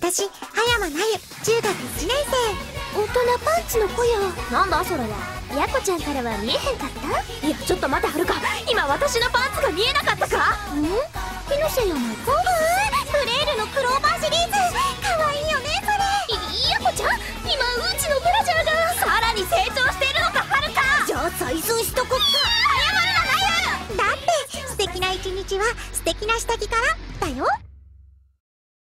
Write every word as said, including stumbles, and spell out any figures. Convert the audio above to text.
私、葉山なゆ、中学いちねん生。大人パンツの子や。 なんだそれは。 やこちゃんからは見えへんかった？ いやちょっと待ってはるか、今私のパンツが見えなかったか？ ん？気のせいやないか？フレールのクローバーシリーズ、かわいいよねそれ。 いやこちゃん、今うんちのブラジャーがさらに成長しているのかはるか。 じゃあ採寸しとこっか。 謝るななゆ。 だって素敵な一日は素敵な下着からだよ。